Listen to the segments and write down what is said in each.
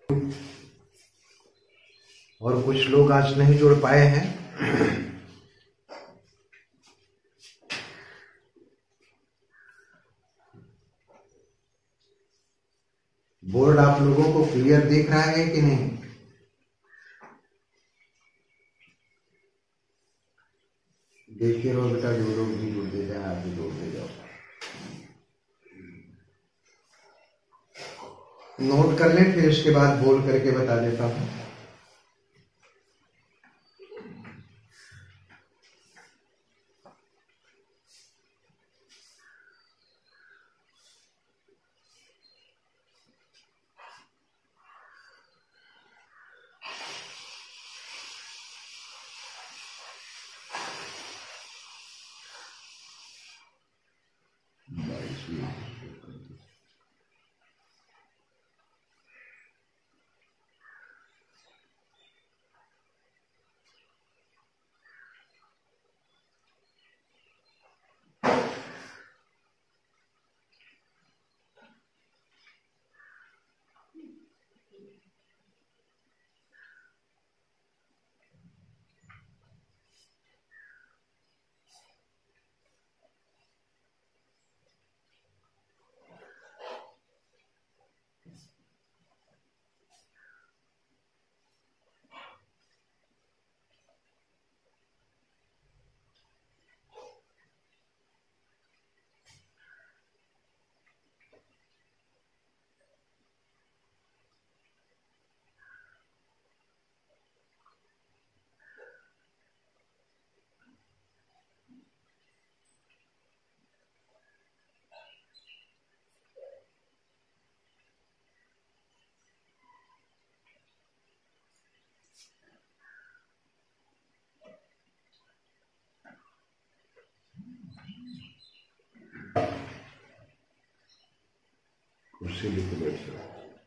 और कुछ लोग आज नहीं जुड़ पाए हैं। बोर्ड आप लोगों को क्लियर दिख रहा है कि नहीं? देखिए रहो बेटा, जो लोग भी जुड़ दे जाए आप भी जोड़ दे जाओ। नोट कर लें, फिर इसके बाद बोल करके बता देता हूं। कुर्सी लेके बैठ जाओ।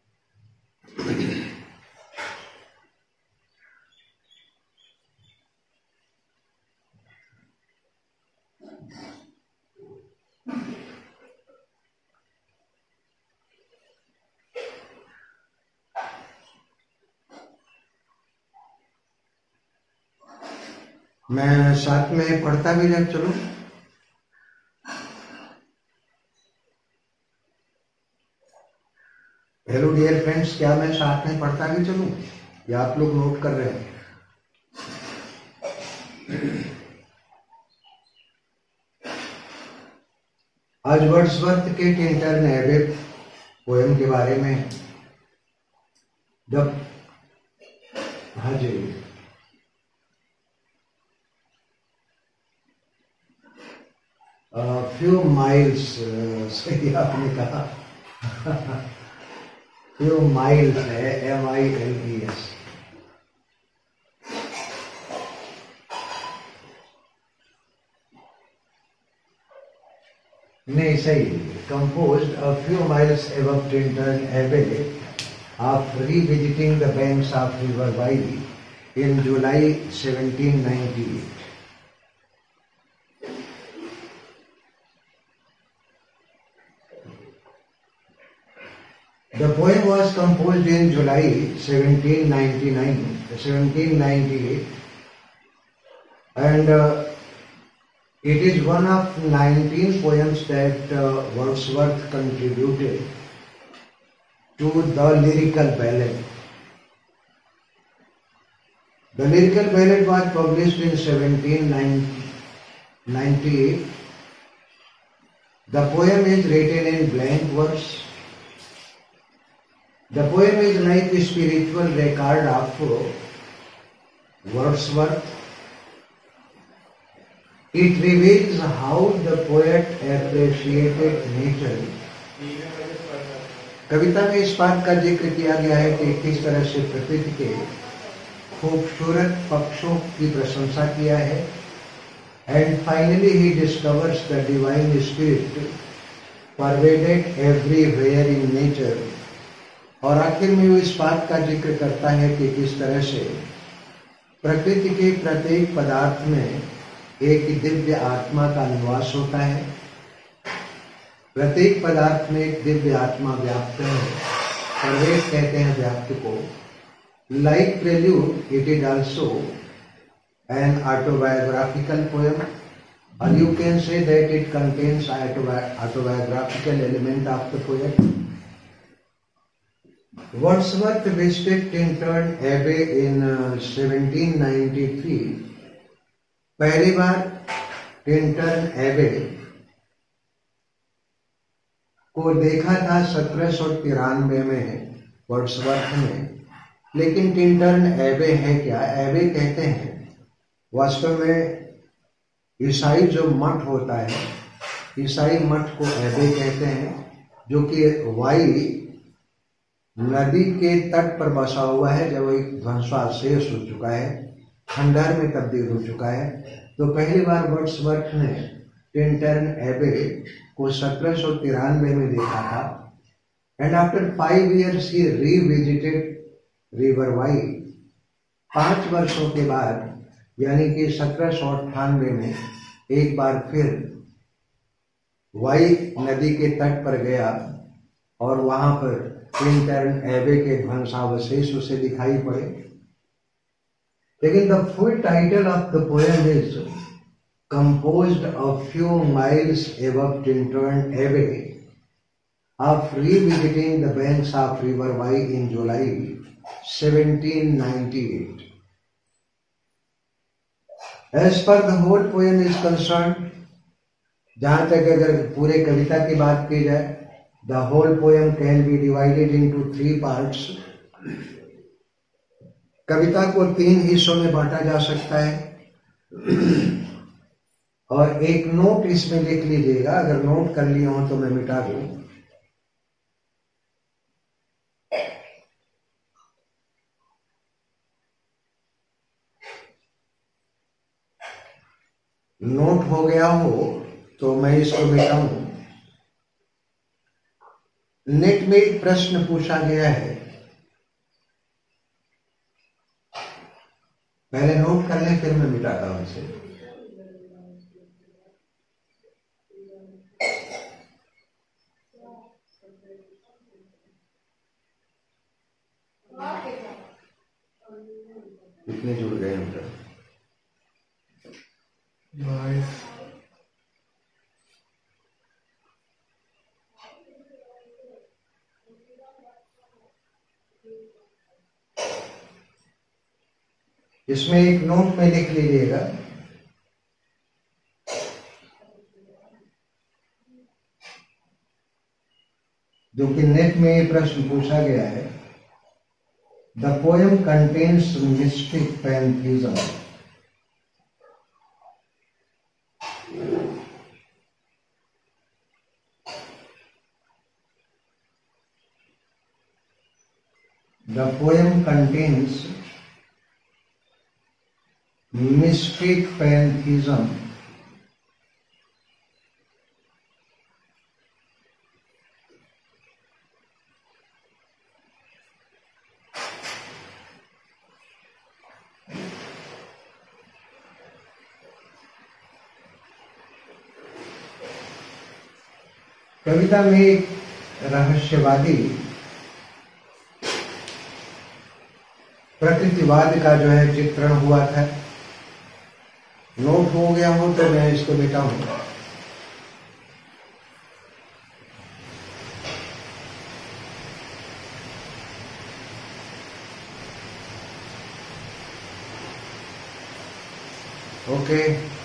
मैं साथ में पढ़ता भी जाए, चलो। हेलो डियर फ्रेंड्स, क्या मैं साथ में पढ़ता भी चलूं या आप लोग नोट कर रहे हैं? आज वर्ड्सवर्थ के टिंटन एबे पोएम के बारे में जब हाँ जी फ्यू माइल्स, सही आपने कहा। फ्यू माइल्स है, MILES। नहीं, सही। Composed a few miles above Tintern Abbey after revisiting the banks of River Wye in July 1798. The poem was composed in July 1798, and it is one of 19 poems that Wordsworth contributed to the Lyrical Ballad. The Lyrical Ballad was published in 1798. The poem is written in blank verse. The poem is like a spiritual record of Wordsworth. It reveals how the poet appreciated nature. कविता में इस बात का जिक्र किया गया है कि किस तरह से प्रकृति के खूबसूरत पक्षों की प्रशंसा किया है। And finally he discovers the divine spirit pervaded everywhere in nature. और आखिर में वो इस बात का जिक्र करता है कि किस तरह से प्रकृति के प्रत्येक पदार्थ में एक दिव्य आत्मा का निवास होता है। प्रत्येक पदार्थ में एक दिव्य आत्मा व्याप्त है प्रवेश कहते हैं व्याप्ति को। Like prelude it is also an autobiographical poem, और you can say that it contains autobiographical element of the poet. Wordsworth visited Tintern Abbey in 1793. पहली बार टिंटर्न एबे को देखा था 1793 में वर्ड्सवर्थ ने। लेकिन टिंटर्न एबे है क्या? एबे कहते हैं वास्तव में ईसाई जो मठ होता है, ईसाई मठ को एबे कहते हैं, जो कि वाई नदी के तट पर बसा हुआ है, जब एक ध्वंसावशेष हो चुका है, खंडहर में तब्दील हो चुका है। तो पहली बार वर्ड्सवर्थ ने टिंटर्न एबे को 1793 में देखा था। एंड आफ्टर 5 years ही रीविजिटेड रिवर वाई। 5 वर्षों के बाद यानी कि 1798 में एक बार फिर वाई नदी के तट पर गया और वहां पर टिंटर्न एबे के ध्वंसावशेष उसे दिखाई पड़े। लेकिन the full title of the poem is composed a few miles above Tintern Abbey of revisiting the banks of River Wye in July 1798. As per the whole poem is concerned, जहां तक अगर पूरे कविता की बात की जाए, the whole poem can be divided into 3 parts. कविता को 3 हिस्सों में बांटा जा सकता है। और एक नोट इसमें लिख लीजिएगा, अगर नोट कर लिए हो तो मैं मिटा दूं। नोट हो गया हो तो मैं इसको मिटाऊं। नेट में एक प्रश्न पूछा गया है, पहले नोट कर लें फिर मैं मिटाता हूं इसे। कितने जुड़ गए उनका? इसमें एक नोट में लिख लीजिएगा, जो कि नेट में ये प्रश्न पूछा गया है। The poem contains mystic pantheism. The poem contains mystic pantheism. कविता में एक रहस्यवादी प्रकृतिवाद का जो है चित्रण हुआ था। नोट हो गया हो तो मैं इसको मिटाऊंगा। ओके,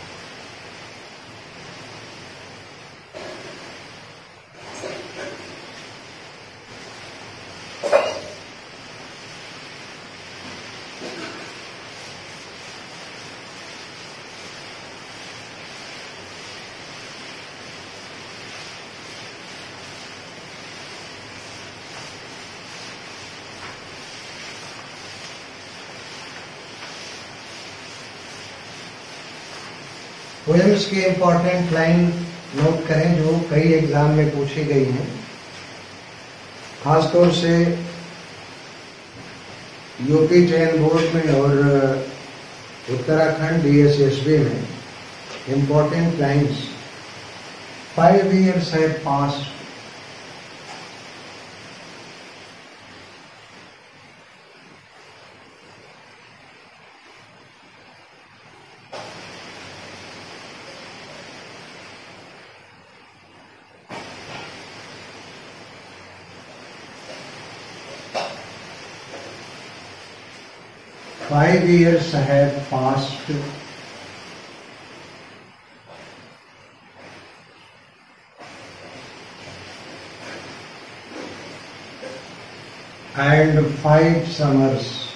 पोएम्स की इंपॉर्टेंट लाइन नोट करें जो कई एग्जाम में पूछी गई हैं, खासतौर से यूपी चयन बोर्ड में और उत्तराखंड DSSB में। Important lines: 5 years have passed 5 years have passed and 5 summers.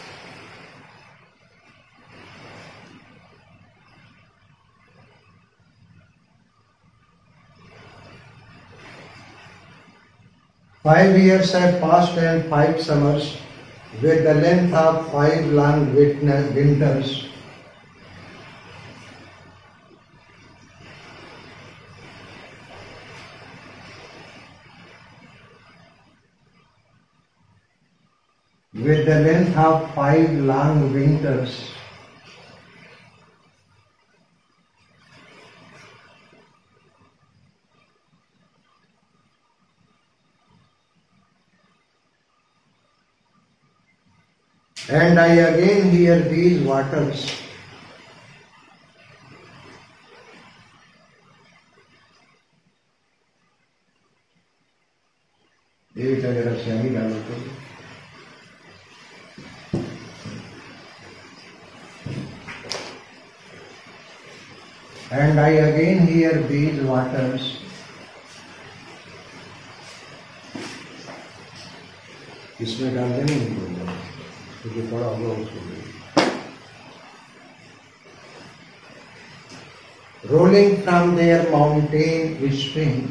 Five years have passed and 5 summers, with the length of 5 long winters. With the length of 5 long winters. And I again hear these waters. जरा स्याही डालो तो। And I again hear these waters. इसमें डाल देंगे क्योंकि थोड़ा होगा उसको। Rolling from their mountain spring,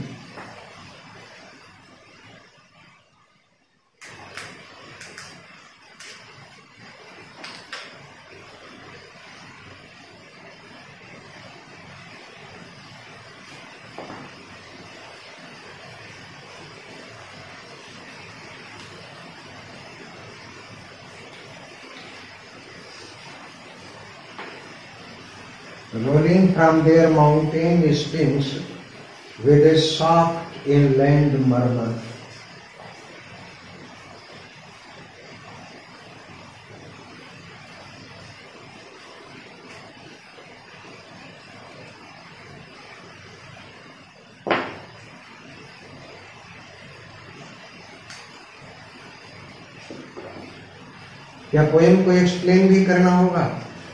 rolling from their mountain springs with a soft inland murmur. क्या पोएम को एक्सप्लेन भी करना होगा?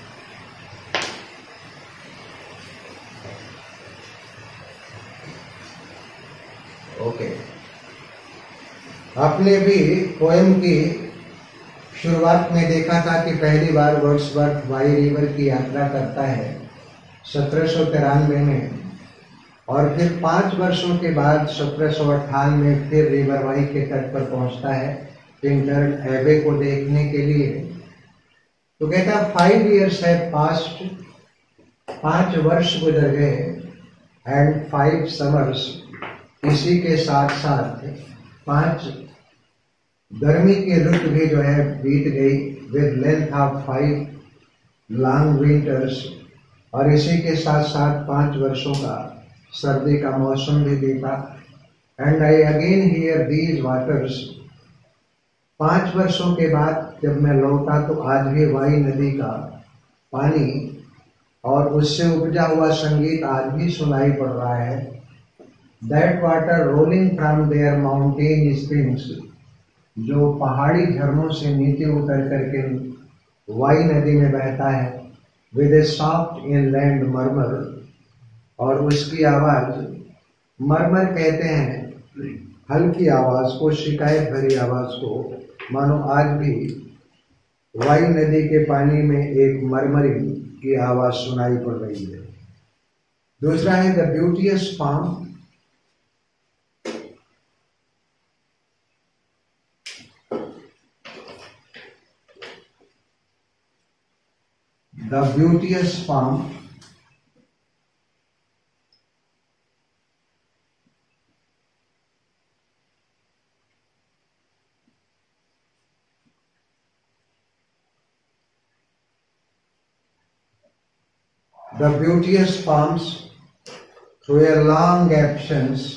आपने भी पोएम की शुरुआत में देखा था कि पहली बार वर्ड्सवर्थ वाई रिवर की यात्रा करता है 1793 में, और फिर 5 वर्षों के बाद 1758 में फिर रिवर वाई के तट पर पहुंचता है टिंकल एबे को देखने के लिए। तो कहता 5 years है पास्ट, 5 वर्ष गुजर गए, एंड 5 summers, इसी के साथ साथ 5 गर्मी की ऋतु भी जो है बीत गई, with length of 5 long winters, और इसी के साथ साथ 5 वर्षों का सर्दी का मौसम भी बीता। And I again hear these waters, 5 वर्षों के बाद जब मैं लौटा तो आज भी वाई नदी का पानी और उससे उपजा हुआ संगीत आज भी सुनाई पड़ रहा है। That water rolling from their mountain springs, जो पहाड़ी झरनों से नीचे उतर करके वाई नदी में बहता है, with a soft inland murmur, और उसकी आवाज, मरमर कहते हैं हल्की आवाज को, शिकायत भरी आवाज को, मानो आज भी वाई नदी के पानी में एक मरमरिंग की आवाज सुनाई पड़ रही है। दूसरा है the beauteous form, the beauteous farm, the beauteous farms through a long absence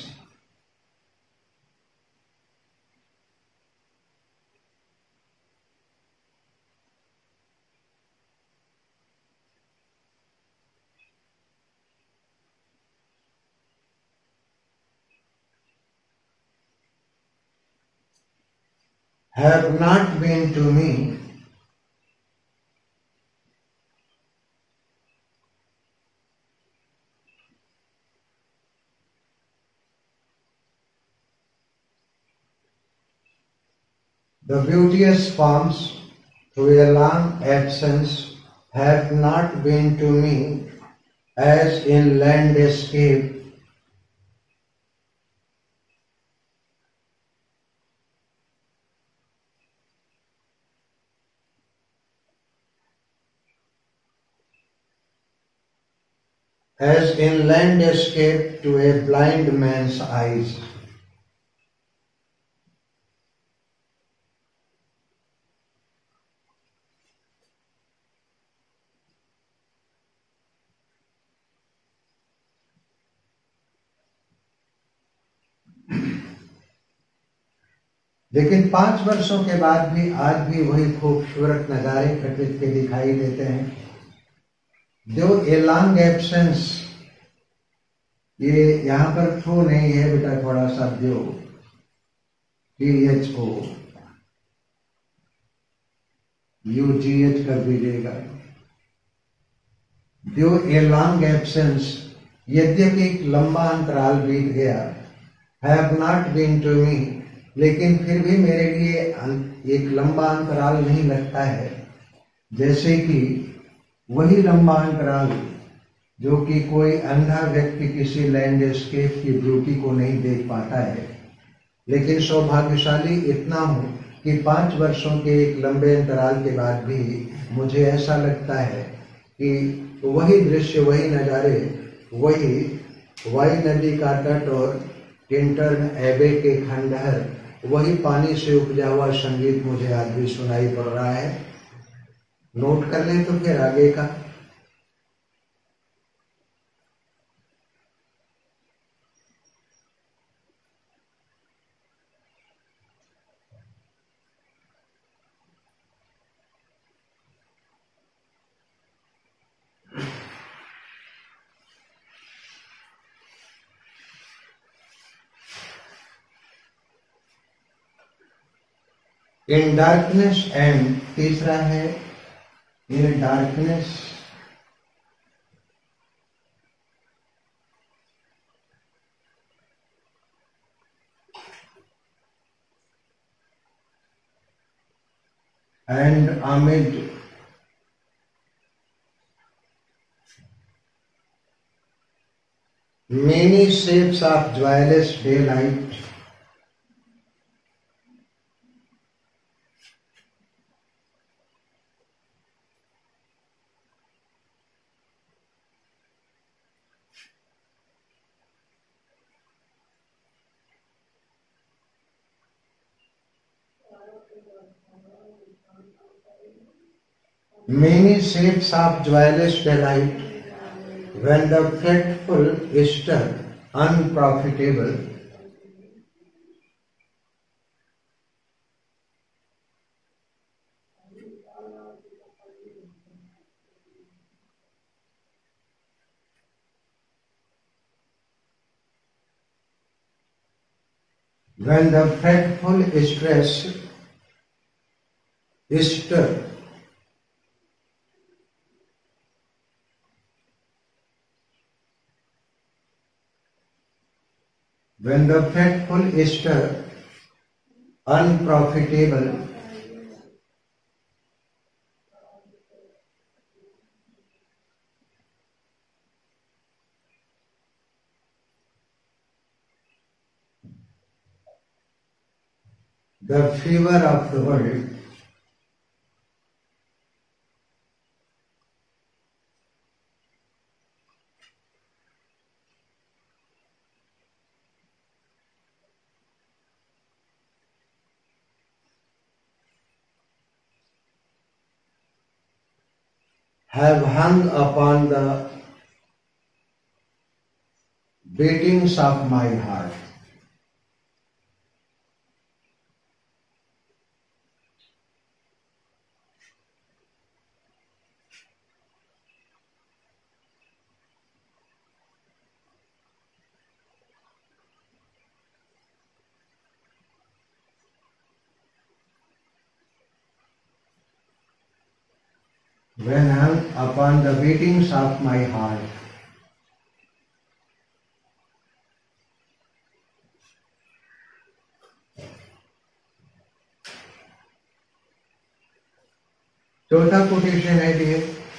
have not been to me The beauteous forms through a long absence have not been to me as in landscape. As in landscape to a blind man's eyes. लेकिन 5 वर्षों के बाद भी आज भी वही खूबसूरत नजारे प्रकृति के दिखाई देते हैं। जो ए लॉन्ग एब्सेंस, ये यहां पर थ्रू नहीं है बेटा, थोड़ा सा जो THO UGH कर दीजिएगा। जो ए लॉन्ग एब्सेंस, यद्यपि एक लंबा अंतराल बीत गया, have not been to me, लेकिन फिर भी मेरे लिए एक लंबा अंतराल नहीं लगता है। जैसे कि वही लंबा अंतराल जो कि कोई अंधा व्यक्ति किसी लैंडस्केप की ब्यूटी को नहीं देख पाता है। लेकिन सौभाग्यशाली इतना हूं कि 5 वर्षों के एक लंबे अंतराल के बाद भी मुझे ऐसा लगता है कि वही दृश्य, वही नज़ारे, वही वाई नदी का तट और टिंटर्न एबे के खंडहर, वही पानी से उपजा हुआ संगीत मुझे आज भी सुनाई पड़ रहा है। नोट कर लें तो फिर आगे का। इन डार्कनेस एंड, तीसरा है in darkness and amid many shapes of joyless daylight, many shapes of joyless delight, when the fretful stir unprofitable, when the fretful stress stir when the fretful stir unprofitable, the fever of the world, have hung upon the beatings of my heart. When hung upon the beatings of my heart, चौथा quotation है ये,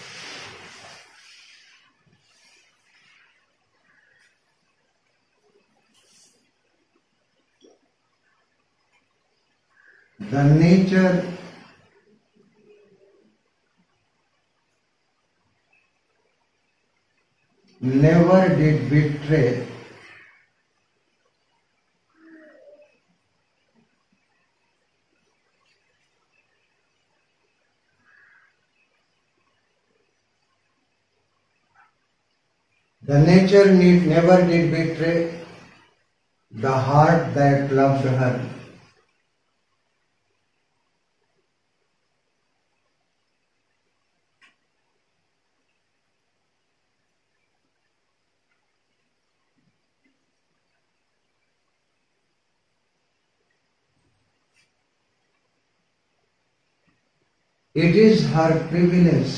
the nature never did betray the nature never did betray the heart that loved her. It is her privilege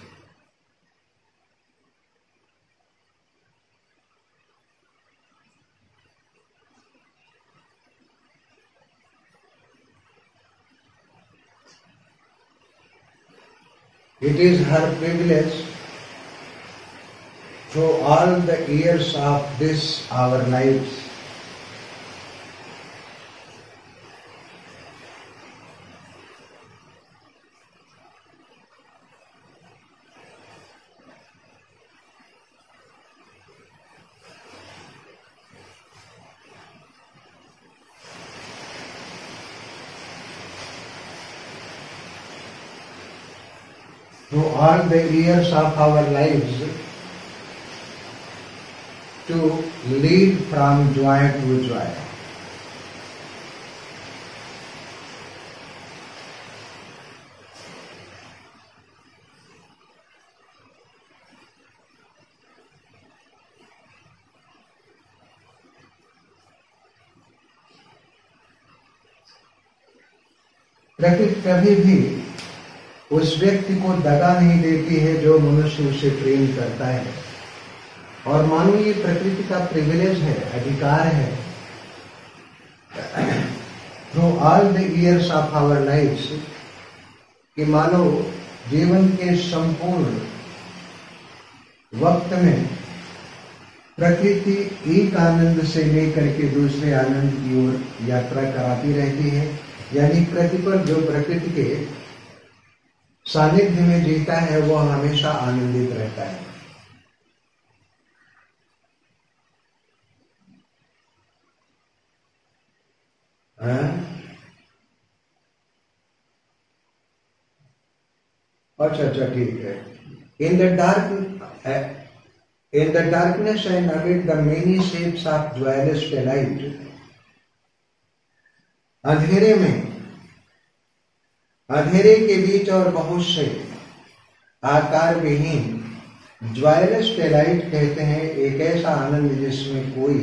through all the years of this our lives to lead from joy to joy. प्रकृति कभी भी उस व्यक्ति को दगा नहीं देती है जो मनुष्य उसे प्रेम करता है, और मानो ये प्रकृति का प्रिविलेज है, अधिकार है। Through all the years of our lifes, कि मानो जीवन के संपूर्ण वक्त में प्रकृति एक आनंद से लेकर के दूसरे आनंद की ओर यात्रा कराती रहती है। यानी प्रतिपल जो प्रकृति के सानिध्य में जीता है वह हमेशा आनंदित रहता है। अच्छा ठीक है। In the darkness and amid the many shapes of joyless daylight, अंधेरे के बीच और बहुत से आकार विहीन ज्वाइलेस डेलाइट कहते हैं एक ऐसा आनंद जिसमें कोई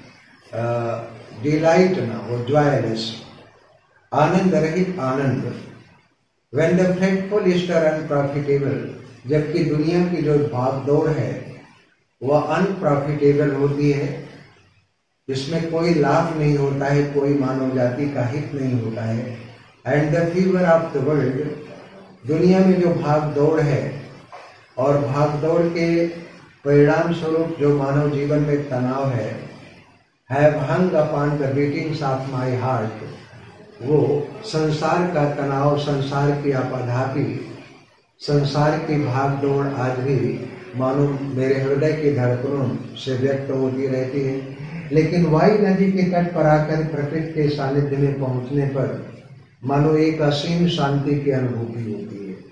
डिलाइट ना हो, ज्वाइलेस आनंद रहित आनंद। When the fretful is unprofitable, जबकि दुनिया की जो भागदौड़ है वह अनप्रॉफिटेबल होती है, जिसमें कोई लाभ नहीं होता है, कोई मानव जाति का हित नहीं होता है। And the fever of the world, दुनिया में जो भाग दौड़ है और भाग दौड़ के परिणाम स्वरूप जो मानव जीवन में तनाव है, have hung upon the beatings of my heart, वो संसार का तनाव, संसार की आपाधापी, संसार की भाग दौड़ आज भी मानो मेरे हृदय की धड़कनों से व्यक्त होती रहती है। लेकिन वाई नदी के तट पर आकर प्रकृति के सानिध्य में पहुंचने पर मानो एक असीम शांति की अनुभूति होती है।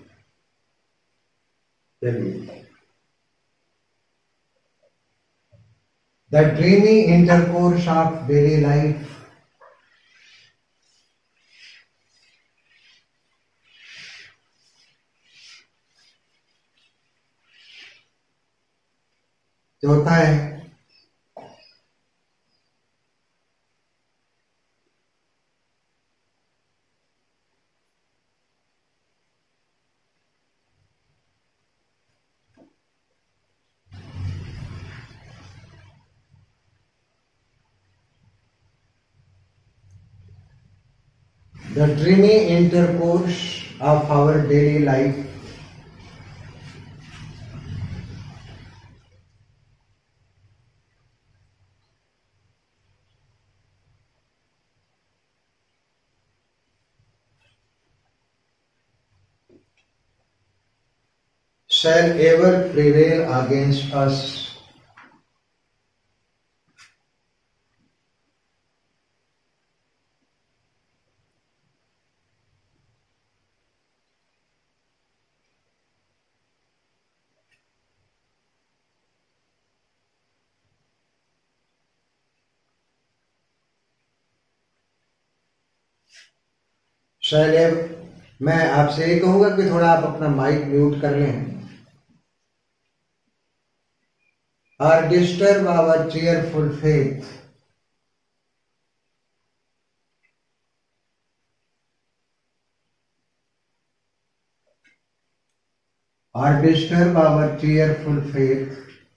चलिए, the dreamy intercourse of daily life, चौथा है the dreamy intercourse of our daily life. Shall ever prevail against us. Shall ever, मैं आपसे ये कहूंगा कि थोड़ा आप अपना माइक म्यूट कर लें. Or disturb our cheerful faith. Or disturb our cheerful faith.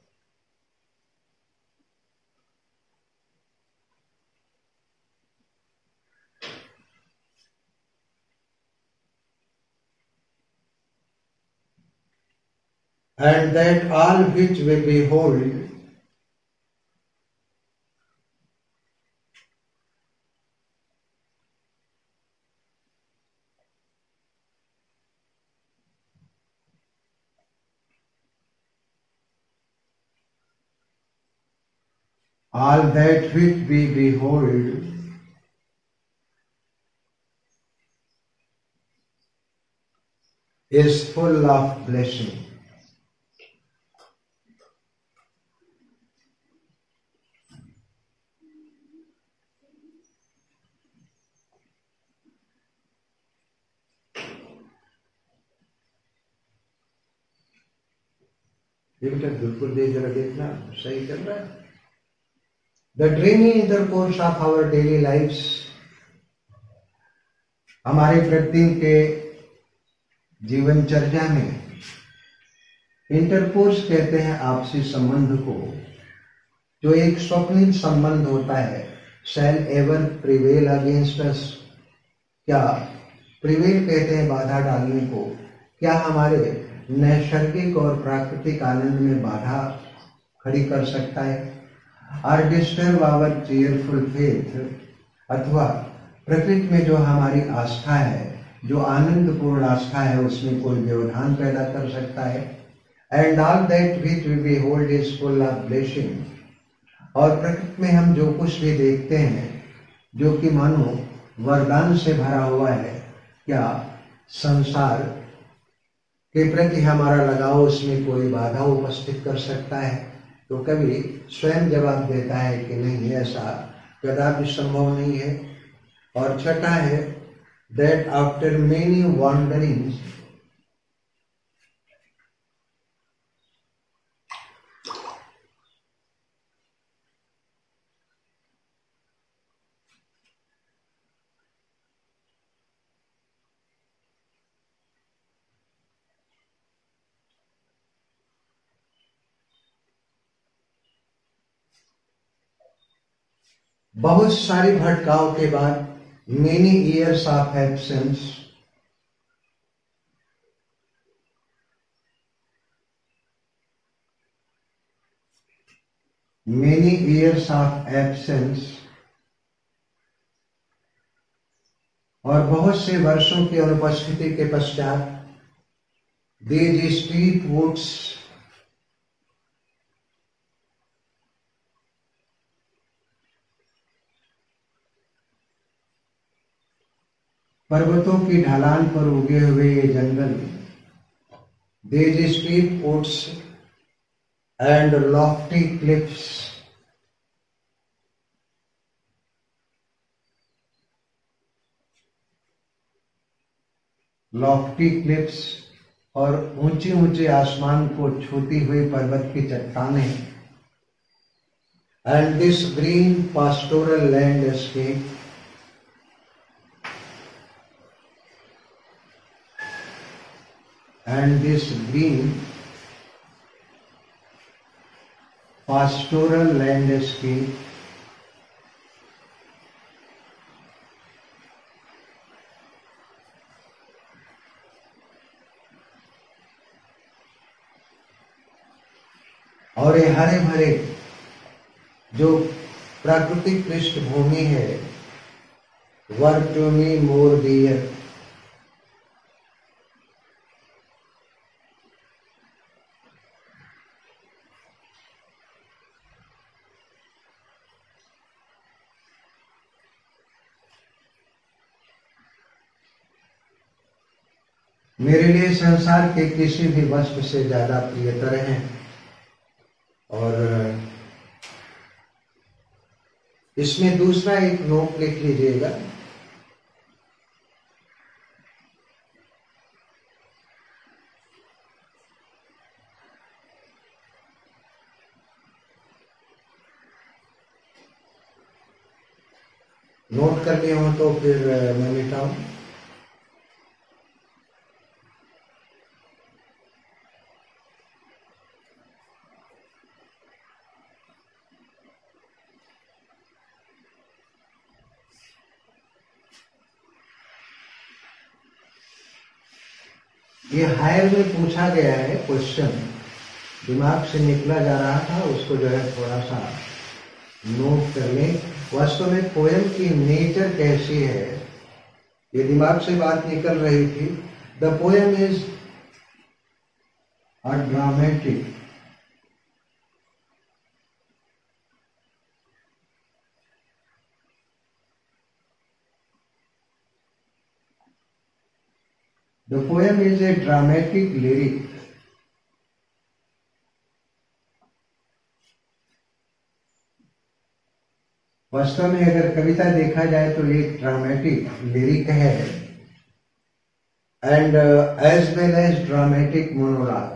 And that all which we behold all that which we behold is full of blessing. ये बेटा बिल्कुल दे जरा देखना सही चल रहा है. The dreamy intercourse of our daily lives, हमारे प्रतिदिन के जीवनचर्या में इंटरकोर्स कहते हैं आपसी संबंध को, जो एक स्वप्निल संबंध होता है. Shall ever prevail against us, क्या प्रिवेल कहते हैं बाधा डालने को, क्या हमारे नैसर्गिक और प्राकृतिक आनंद में बाधा खड़ी कर सकता है. Or disturb our cheerful faith, अथवा प्रकृति में जो हमारी आस्था है, जो आनंदपूर्ण आस्था है, उसमें कोई व्यवधान पैदा कर सकता है. And all that which we behold is full of blessing, और प्रकृति में हम जो कुछ भी देखते हैं जो कि मानो वरदान से भरा हुआ है, क्या संसार के प्रति हमारा लगाव उसमें कोई बाधा उपस्थित कर सकता है. तो कवि स्वयं जवाब देता है कि नहीं, ऐसा कदापि संभव नहीं है. और छठा है that after many wanderings बहुत सारी भटकाव के बाद, many years of absence, many years of absence, और बहुत से वर्षों की अनुपस्थिति के पश्चात, these steep woods, पर्वतों की ढलान पर उगे हुए ये जंगल, these steep woods and lofty cliffs, lofty cliffs और ऊंचे ऊंचे आसमान को छूती हुई पर्वत की चट्टानें, and this green pastoral landscape, and this green pastoral landscape और ये हरे भरे जो प्राकृतिक पृष्ठभूमि है, वर टू मी मोर डियर। मेरे लिए संसार के किसी भी वस्तु से ज्यादा प्रियतर हैं। और इसमें दूसरा एक नोट लिख लीजिएगा। नोट कर लिए हो तो फिर मैं मिटाऊं। ये हायर में पूछा गया है क्वेश्चन, दिमाग से निकला जा रहा था, उसको जो है थोड़ा सा नोट कर लें। वास्तव में पोएम की नेचर कैसी है, ये दिमाग से बात निकल रही थी। The poem is a dramatic The poem is a dramatic lyric. वास्तव में अगर कविता देखा जाए तो एक ड्रामेटिक लिरिक है, and as well as dramatic monologue.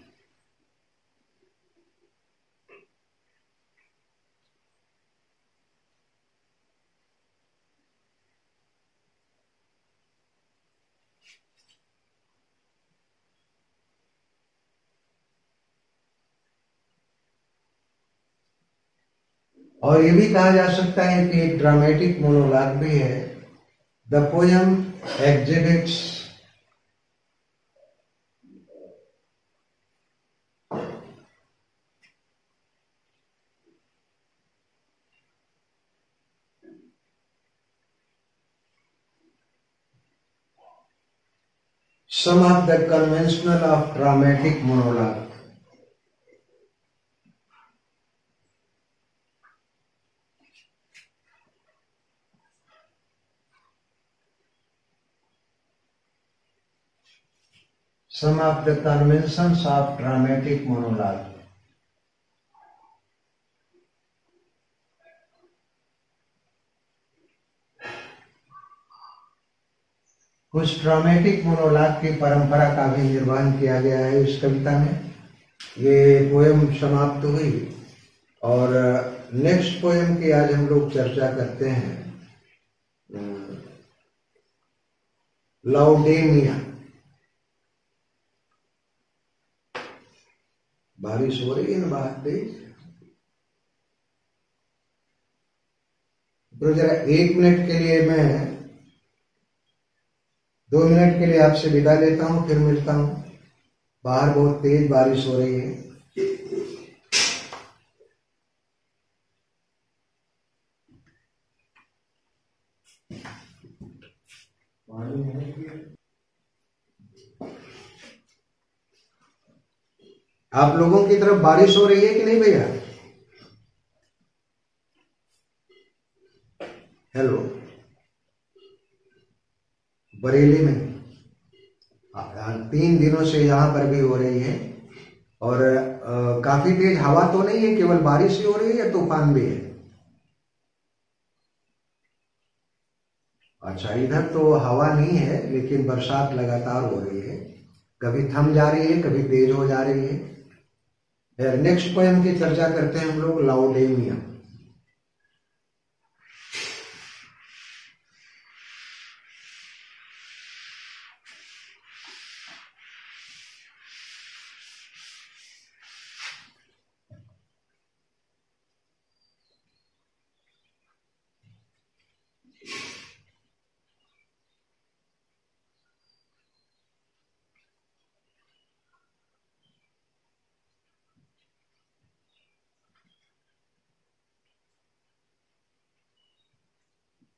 और ये भी कहा जा सकता है कि एक ड्रामेटिक मोनोलॉग भी है। The poem exhibits some of the conventional of dramatic monologue. Some of the conventions of dramatic monologue. कुछ ड्रामेटिक मोनोलॉग की परंपरा का भी निर्वहन किया गया है इस कविता में। ये पोएम समाप्त हुई और नेक्स्ट पोएम की आज हम लोग चर्चा करते हैं, लाउडेनिया। बारिश हो रही है ना बाहर तेज, तो जरा 1 मिनट के लिए मैं 2 मिनट के लिए आपसे विदा लेता हूं, फिर मिलता हूं। बाहर बहुत तेज बारिश हो रही है। आप लोगों की तरफ बारिश हो रही है कि नहीं भैया? हेलो, बरेली में 3 दिनों से यहाँ पर भी हो रही है और काफी तेज हवा तो नहीं है, केवल बारिश ही हो रही है, तूफान भी है। अच्छा, इधर तो हवा नहीं है लेकिन बरसात लगातार हो रही है, कभी थम जा रही है, कभी तेज हो जा रही है। नेक्स्ट पोएम की चर्चा करते हैं हम लोग, लाउडेनिया।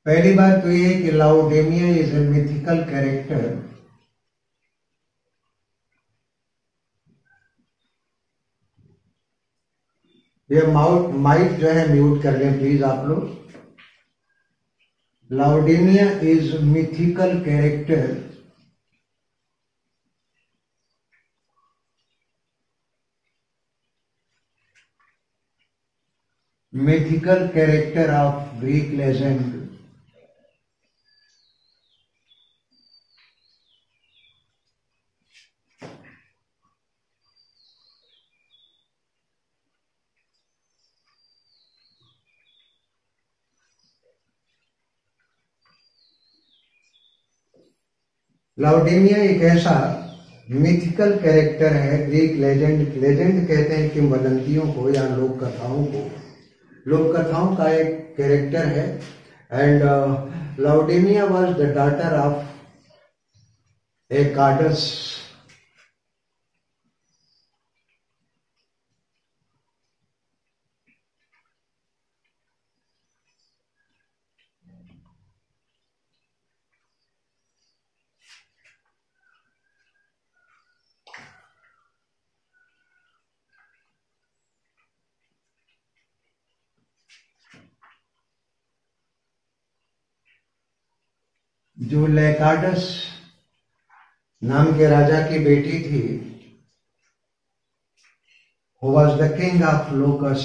पहली बात तो ये है कि Laodamia is a mythical character. ये माइक जो है म्यूट कर लें प्लीज आप लोग। Laodamia is mythical character of Greek legend. Laodamia एक ऐसा मिथिकल कैरेक्टर है, ग्रीक लेजेंड, लेजेंड कहते हैं किंवदंतियों को या लोक कथाओं को, लोक कथाओं का एक कैरेक्टर है। And Laodamia was the daughter of a goddess. जो लेकाडस नाम के राजा की बेटी थी, who was the king of Locus।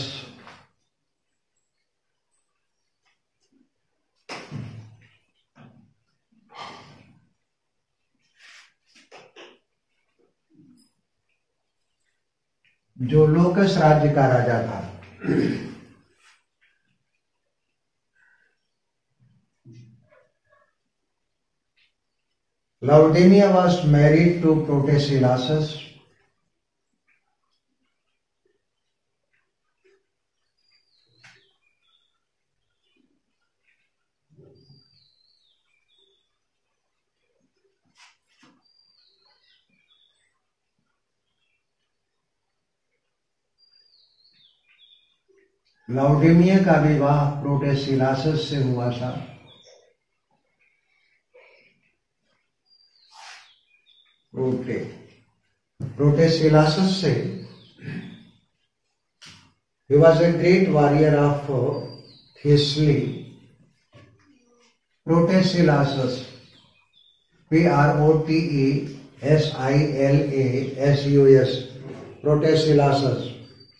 जो लोकस राज्य का राजा था। Laudemia was married to Protesilaus। लाउडेमिया का विवाह प्रोटेसिलास से हुआ था। Protesilaus से। He was a great warrior of Thessaly। Protesilaus, Protesilaus, Protesilaus,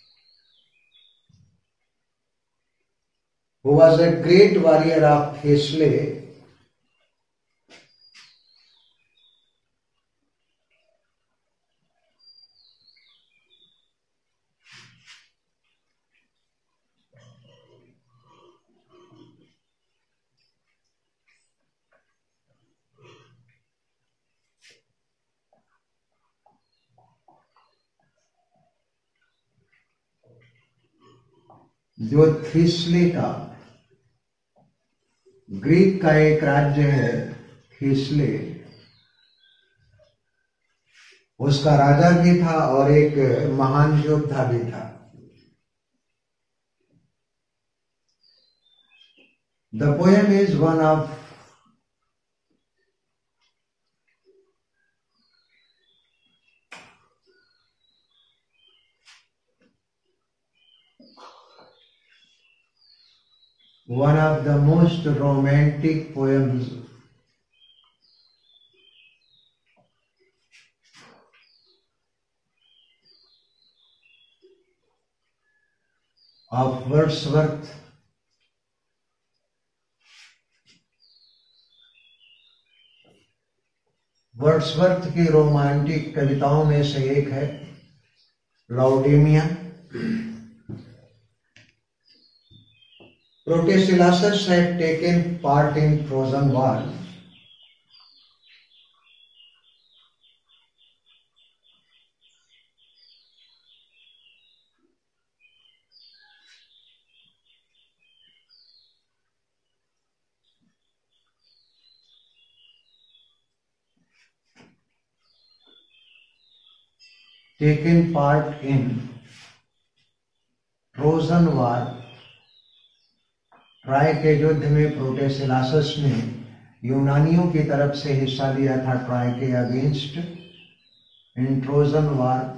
who was a great warrior of Thessaly। जो थीसली था, ग्रीक का एक राज्य है थीसली, उसका राजा भी था और एक महान योद्धा भी था। The poem is one of the most romantic poems of Wordsworth। Wordsworth की रोमांटिक कविताओं में से एक है लाउडेमिया। Protesilaus had taken part in Trojan War। Taken part in Trojan War। Troy के युद्ध में प्रोटेसिलासस ने यूनानियों की तरफ से हिस्सा लिया था ट्राय के against in Trojan war.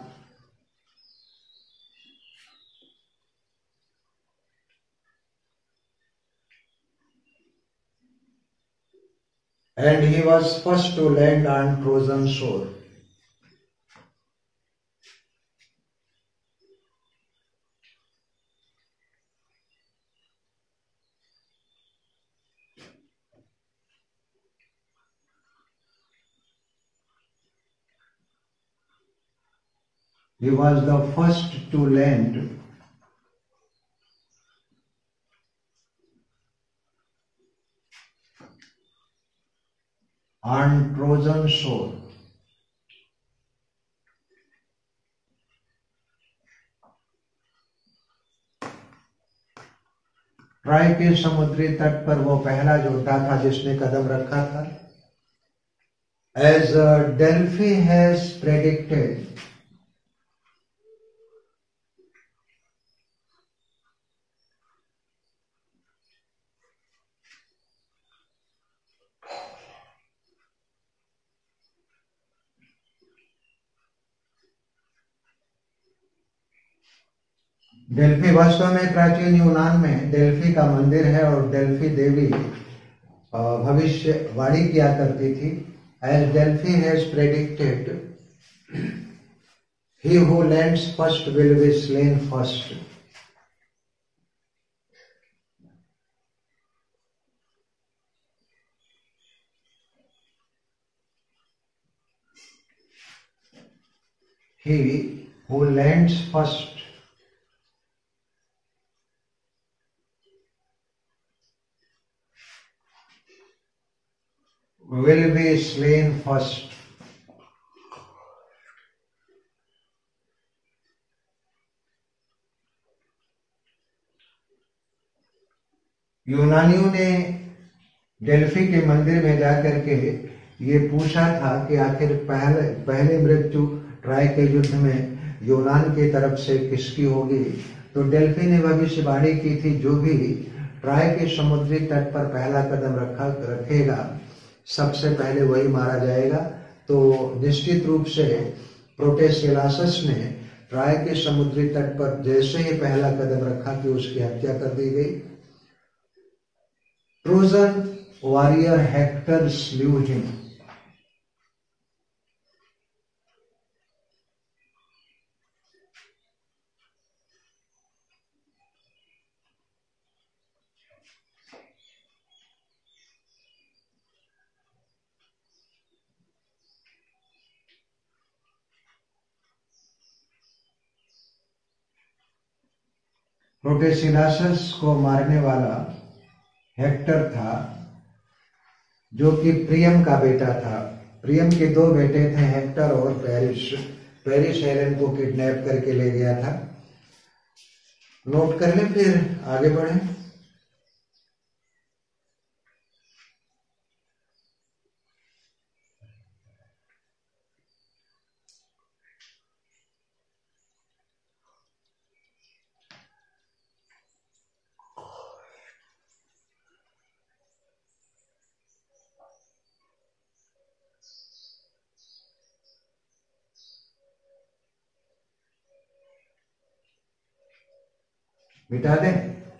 And he was first to land on Trojan shore. He was the first to land on Trojan shore. Troy के समुद्री तट पर वो पहला योद्धा था जिसने कदम रखा था। As Delphi has predicted, Delphi वास्तव में प्राचीन यूनान में डेल्फी का मंदिर है और डेल्फी देवी भविष्यवाणी किया करती थी। As Delphi has predicted, he who lands first will be slain first. He who lands first will be slain first. यूनानियों ने डेल्फी के मंदिर में जाकर के ये पूछा था कि आखिर पहले मृत्यु ट्राय के युद्ध में यूनान की तरफ से किसकी होगी। तो डेल्फी ने भविष्यवाणी की थी, जो भी ट्राय के समुद्री तट पर पहला कदम रखेगा सबसे पहले वही मारा जाएगा। तो निश्चित रूप से प्रोटेसिलासस ने ट्राय के समुद्री तट पर जैसे ही पहला कदम रखा कि उसकी हत्या कर दी गई। Trojan warrior Hector slew him. Protesilaus को मारने वाला हेक्टर था, जो कि प्रियम का बेटा था। प्रियम के दो बेटे थे, हेक्टर और पेरिस। पेरिस हेलेन को किडनैप करके ले गया था। नोट कर लें, फिर आगे बढ़ें। मिटा दें,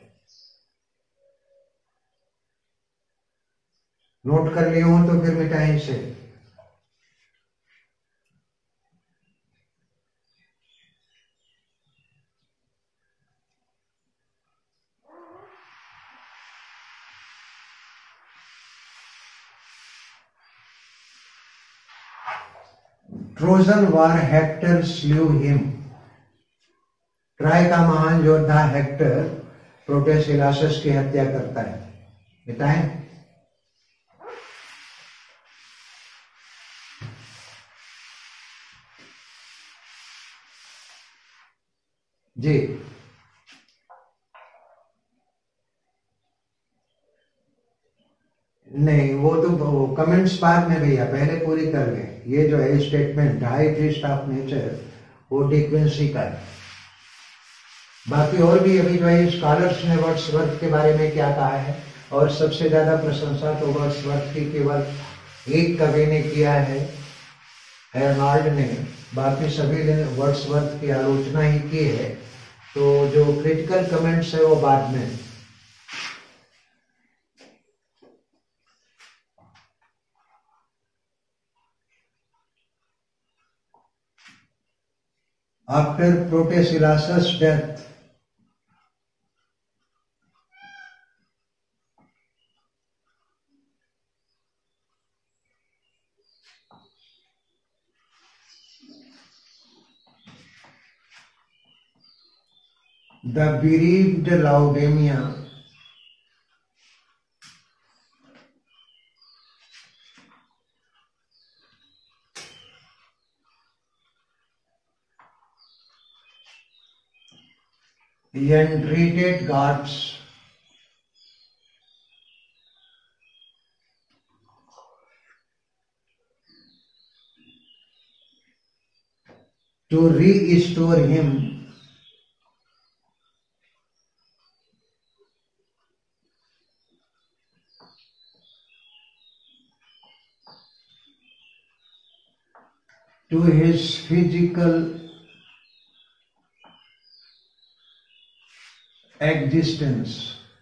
नोट कर लिए हो तो फिर मिटाएं इसे। Trojan war Hector slew him. Troy का महान योद्धा हेक्टर प्रोटेसिलासस की हत्या करता है। बताएं। जी, नहीं, वो तो कमेंट्स बाद में भैया, पहले पूरी कर लें। ये जो है statement high priest of nature, वो डिक्वेंसी का है। बाकी और भी अभी जो है स्कॉलर्स ने वर्ड्सवर्थ के बारे में क्या कहा है, और सबसे ज्यादा प्रशंसा तो वर्ड्सवर्थ की केवल एक कवि ने किया है, एर्नाल्ड ने। बाकी सभी ने वर्ड्सवर्थ की आलोचना ही की है। तो जो क्रिटिकल कमेंट्स है वो बाद में। After Protesilaus death, the bereaved Laodamia entreated gods to restore him to his physical existence.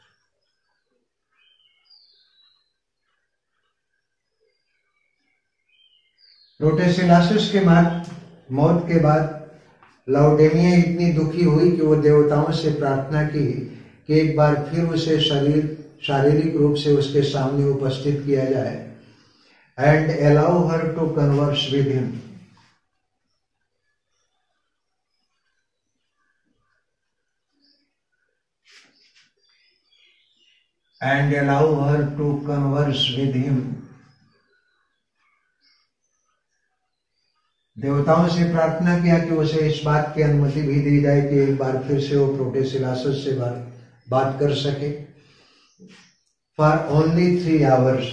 Protesilaus के मौत के बाद लाउडेमिया इतनी दुखी हुई कि वो देवताओं से प्रार्थना की कि एक बार फिर उसे शारीरिक रूप से उसके सामने उपस्थित किया जाए, and allow her to converse with him. And allow her to converse with him. देवताओं से प्रार्थना किया कि उसे इस बात की अनुमति भी दी जाए कि एक बार फिर से वो प्रोटेसिलासस से बात कर सके। For only 3 hours.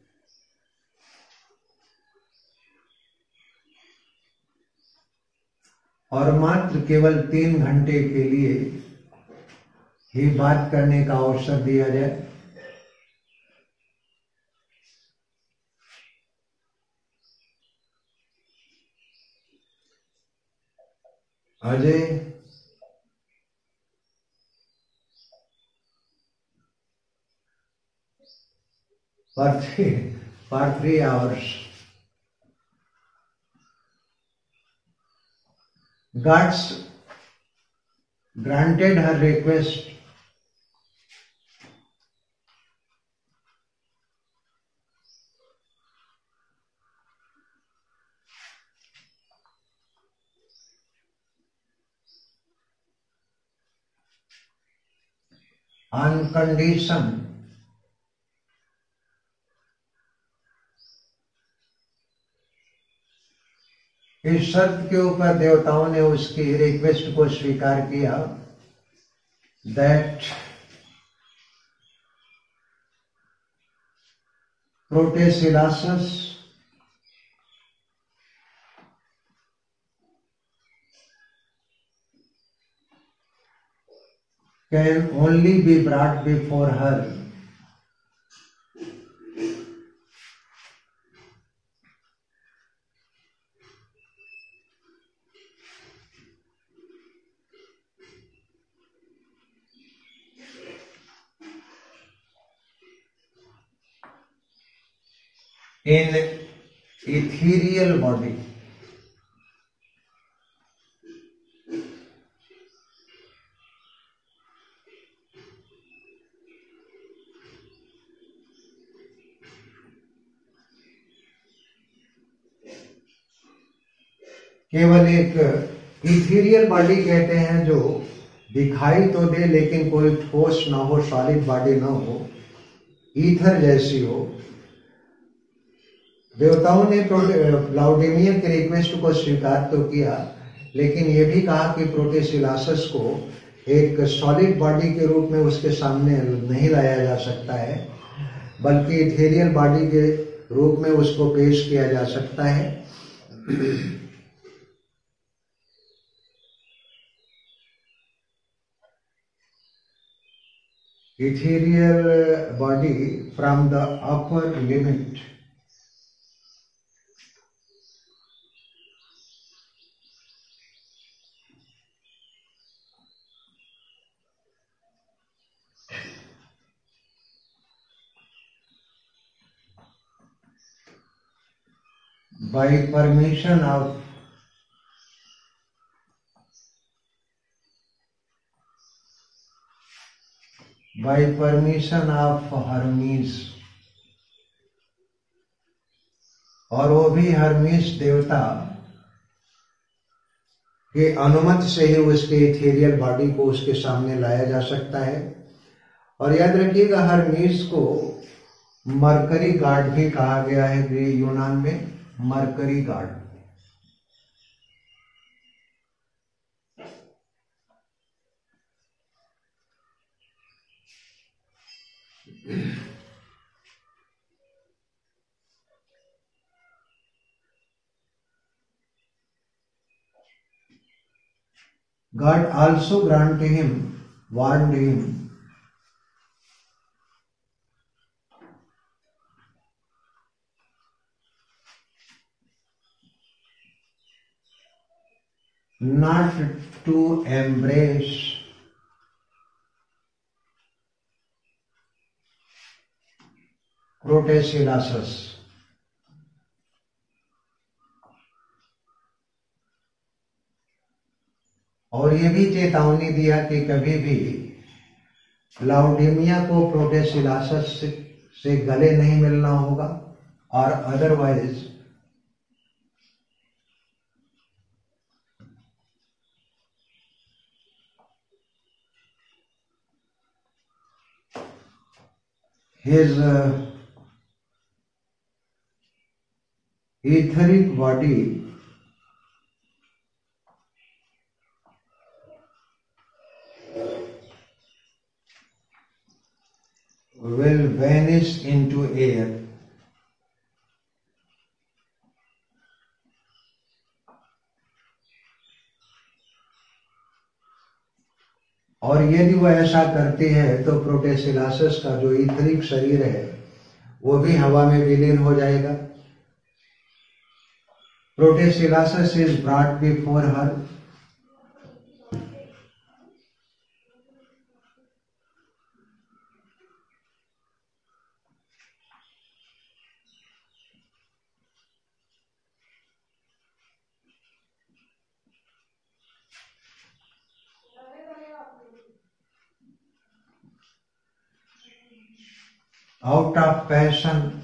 और मात्र केवल 3 घंटे के लिए ही बात करने का अवसर दिया जाए। Ajay for 3 hours. Gods granted her request on condition इस शर्त के ऊपर देवताओं ने उसकी रिक्वेस्ट को स्वीकार किया, that Protesilaus can only be brought before her in ethereal body. केवल एक इथीरियल बॉडी कहते हैं जो दिखाई तो दे लेकिन कोई ठोस ना हो, सॉलिड बॉडी ना हो, ईथर जैसी हो। देवताओं ने लाउडेमिया के रिक्वेस्ट को स्वीकार तो किया, लेकिन ये भी कहा कि प्रोटेसिलासस को एक सॉलिड बॉडी के रूप में उसके सामने नहीं लाया जा सकता है, बल्कि इथेरियल बॉडी के रूप में उसको पेश किया जा सकता है। ethereal body from the upper limit by permission of Hermes, और वो भी हर्मीस देवता के अनुमति से ही उसके इथेरियल बॉडी को उसके सामने लाया जा सकता है। और याद रखिएगा हर्मीस को मरकरी गॉड भी कहा गया है यूनान में, Mercury god. God also warned him not to embrace Protesilaus, और ये भी चेतावनी दिया कि कभी भी लाउडीमिया को प्रोटेसिलासस से गले नहीं मिलना होगा, और otherwise his etheric body will vanish into air, और यदि वह ऐसा करते हैं तो प्रोटेसिलासस का जो ईथरिक शरीर है वो भी हवा में विलीन हो जाएगा। Protesilaus is brought before her, out of passion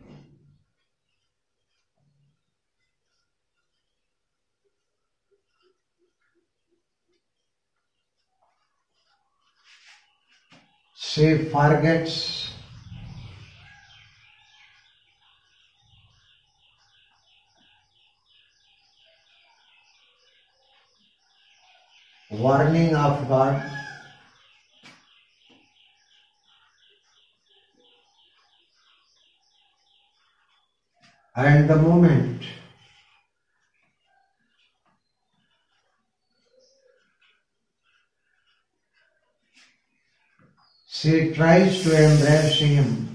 she forgets warning of God, and the moment she tries to embrace him,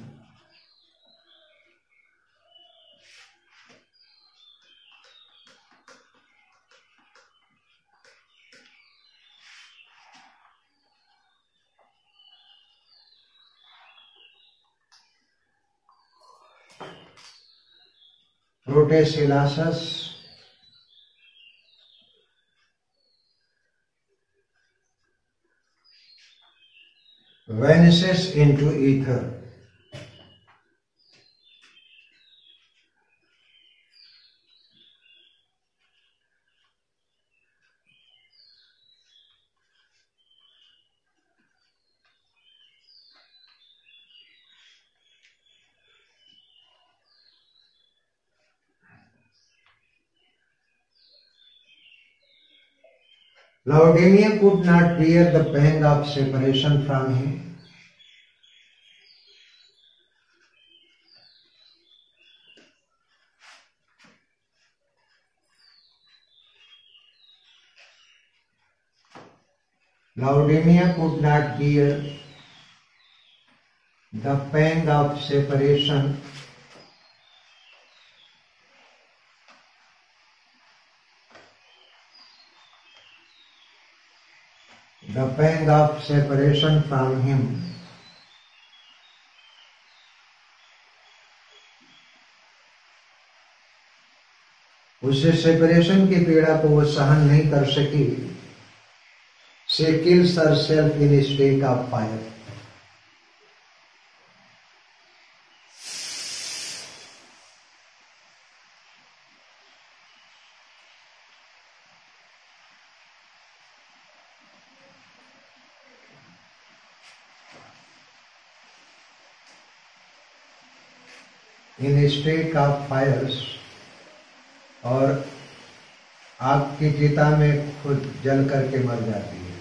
Protesilaus vanishes into ether. Laodamia could not bear the pang of separation from him. Laodamia could not bear The pang of separation. The pang of separation from him. उससे separation की पीड़ा को वो सहन नहीं कर सकी. She kills herself in a stake of fire. In a stake of fires, और आग की चिता में खुद जल करके मर जाती है.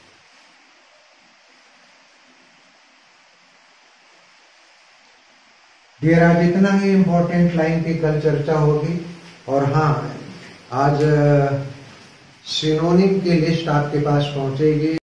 डियर, आज इतना ही इम्पोर्टेंट लाइन की कल चर्चा होगी. और हाँ, आज सिनोनिम की लिस्ट आपके पास पहुंचेगी.